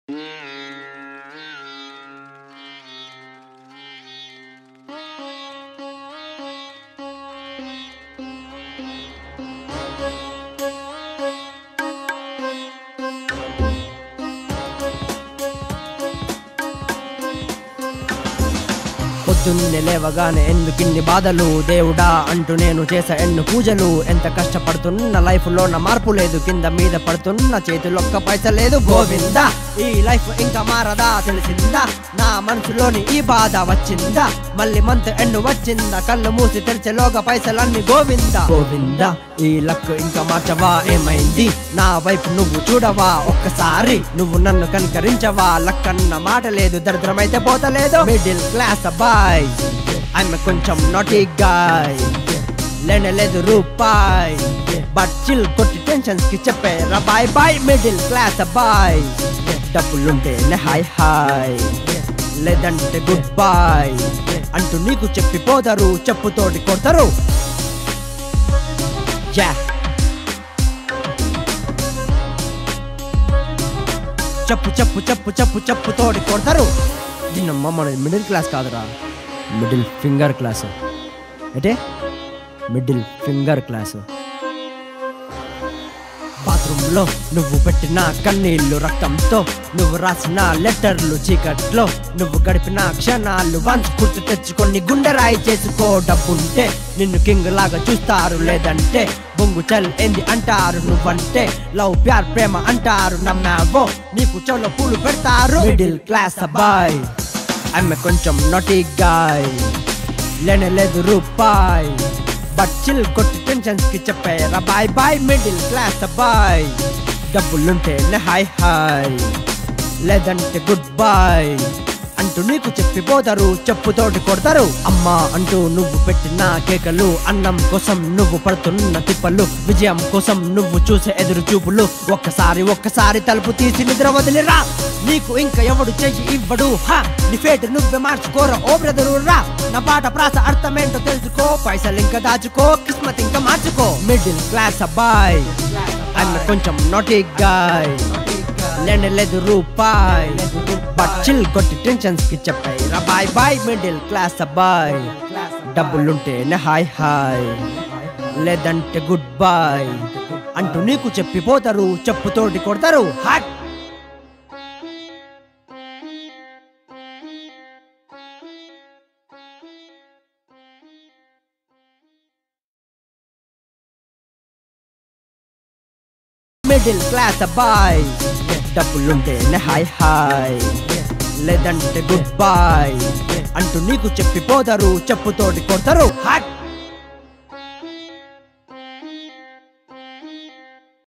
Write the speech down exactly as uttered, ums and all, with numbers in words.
పొద్దున్నే లేవగానే ఎందుకిన్ని బాధలు దేవుడా అంటూ నేను చేసే ఎన్ను పూజలు. ఎంత కష్టపడుతున్న లైఫ్ లో నా మార్పు లేదు, కింద మీద పడుతున్న చేతులొక్క పైస లేదు. గోవిందా ఈ లైఫ్ ఇంకా మారదా తెలిసిందా, నా మనసులోని ఈ బాధ వచ్చిందా, మళ్ళీ మంత్ ఎండు వచ్చిందా, కళ్ళు మూసి తెరిచేలోగా పైసలన్నీ గోవిందా. గోవిందా ఈ లక్ ఇంకా మార్చవా, ఏమైంది నా వైపు నువ్వు చూడవా, ఒక్కసారి నువ్వు నన్ను కనికరించవా. లక్ అన్న మాట లేదు, దరిద్రమైతే పోతలేదు. మిడిల్ క్లాస్ అబ్బాయ్ I'm కొంచెం నాటీ గాయ్, లేనలేదు రూపాయ్, బట్ చిల్ కొట్టి టెన్షన్స్ కి చెప్పేరా బాయ్ బాయ్. మిడిల్ క్లాస్ అబ్బాయ్ డబ్బులుంటేనే హాయ్ హాయ్, లేదంటే గుడ్ బాయ్ అంటూ నీకు చెప్పిపోతారు, చెప్పుతోటి కొడతారు. చెప్పు చెప్పు చెప్పు చెప్పు చెప్పు తోటి కొడతారు. దీన్నమ్మ మన మిడిల్ క్లాస్ కాదురా, మిడిల్ ఫింగర్ క్లాస్. అంటే మిడిల్ ఫింగర్ క్లాస్. బాత్రూమ్ లో నువ్వు పెట్టిన కన్నీళ్లు రక్తంతో, నువ్వు రాసిన లెటర్లు చీకట్లో, నువ్వు గడిపిన క్షణాలు వన్స్ గుర్తు తెచ్చుకొని గుండె రాయి చేసుకో. డబ్బుంటే నిన్ను కింగ్ లాగా చూస్తారు, లేదంటే బొంగు చల్ ఏంది అంటారు. నువ్వంటే లవ్ ప్యార్ ప్రేమ అంటారు, నమ్మావో నీకు చెవులో పూలు పెడతారు. మిడిల్ క్లాస్ అబ్బాయ్ ఆమె కొంచెం నాటీ గాయ్, లేనలేదు రూపాయ్, బట్ చిల్ కొట్టి టెన్షన్స్ కి చెప్పేరా బాయ్ బాయ్. మిడిల్ క్లాస్ అబ్బాయ్ డబ్బులుంటేనే హాయ్ హాయ్, లేదంటే గుడ్ బాయ్ అంటూ నీకు చెప్పిపోతారు, చెప్పుతోటి కొడతారు. అమ్మా అంటూ నువ్వు పెట్టిన కేకలు, అన్నం కోసం నువ్వు పడుతున్న తిప్పలు, విజయం కోసం నువ్వు చూసే ఎదురు చూపులు, ఒక్కసారి ఒక్కసారి తలుపు తీసి నిద్ర వదిలిరా. నీకు ఇంకా ఎవడు చెయ్యి ఇవ్వడు, హా నీ ఫేట్ నువ్వే మార్చుకోరా ఓ బ్రదరు రా. నా పాట ప్రాస అర్థమేంటో తెలుసుకో, పైసలు ఇంకా దాచుకో, కిస్మత్ ఇంకా మార్చుకో. మిడిల్ క్లాస్ అబ్బాయ్ అన్న కొంచెం నాటీ గాయ్, లేనలేదు రూపాయ్, బట్ చిల్ కొట్టి టెన్షన్స్ కి చెప్పేరా బాయ్ బాయ్. మిడిల్ క్లాస్ అబ్బాయ్ డబ్బులుంటేనే హాయ్ హాయ్, లేదంటే గుడ్ బాయ్ అంటూ నీకు చెప్పిపోతారు, చెప్పుతోటి కొడతారు. హాట్ మిడిల్ క్లాస్ అబ్బాయ్ డబ్బులుంటేనే హాయ్ హాయ్, లేదంటే గుడ్ బాయ్ అంటూ నీకు చెప్పిపోతారు, చెప్పుతోటి కొడతారు. హాట్